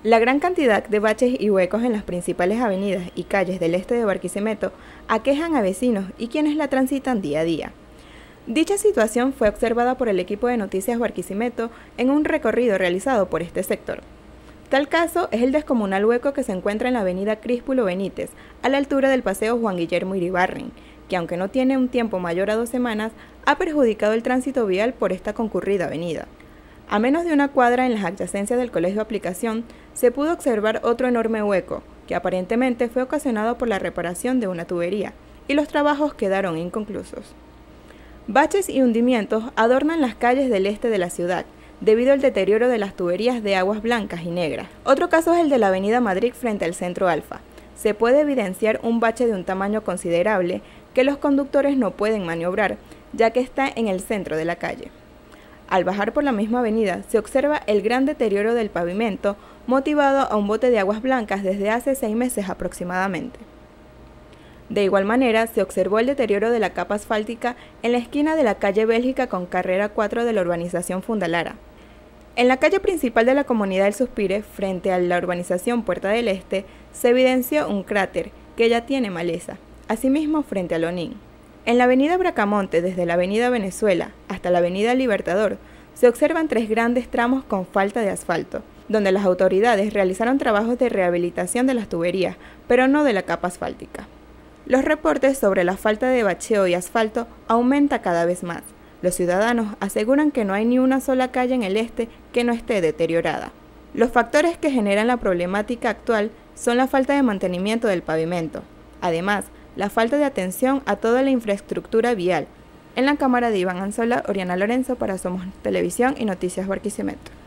La gran cantidad de baches y huecos en las principales avenidas y calles del este de Barquisimeto aquejan a vecinos y quienes la transitan día a día. Dicha situación fue observada por el equipo de Noticias Barquisimeto en un recorrido realizado por este sector. Tal caso es el descomunal hueco que se encuentra en la avenida Críspulo Benítez, a la altura del paseo Juan Guillermo Iribarren, que aunque no tiene un tiempo mayor a 2 semanas, ha perjudicado el tránsito vial por esta concurrida avenida. A menos de una cuadra en las adyacencias del Colegio de Aplicación, se pudo observar otro enorme hueco, que aparentemente fue ocasionado por la reparación de una tubería, y los trabajos quedaron inconclusos. Baches y hundimientos adornan las calles del este de la ciudad, debido al deterioro de las tuberías de aguas blancas y negras. Otro caso es el de la avenida Madrid frente al Centro Alfa. Se puede evidenciar un bache de un tamaño considerable que los conductores no pueden maniobrar, ya que está en el centro de la calle. Al bajar por la misma avenida, se observa el gran deterioro del pavimento, motivado a un bote de aguas blancas desde hace 6 meses aproximadamente. De igual manera, se observó el deterioro de la capa asfáltica en la esquina de la calle Bélgica con carrera 4 de la urbanización Fundalara. En la calle principal de la comunidad del Suspire, frente a la urbanización Puerta del Este, se evidenció un cráter que ya tiene maleza, asimismo frente a Lonín. En la avenida Bracamonte, desde la avenida Venezuela hasta la avenida Libertador, se observan 3 grandes tramos con falta de asfalto, donde las autoridades realizaron trabajos de rehabilitación de las tuberías, pero no de la capa asfáltica. Los reportes sobre la falta de bacheo y asfalto aumenta cada vez más. Los ciudadanos aseguran que no hay ni una sola calle en el este que no esté deteriorada. Los factores que generan la problemática actual son la falta de mantenimiento del pavimento. Además, la falta de atención a toda la infraestructura vial. En la cámara de Iván Anzola, Oriana Lorenzo para Somos Televisión y Noticias Barquisimeto.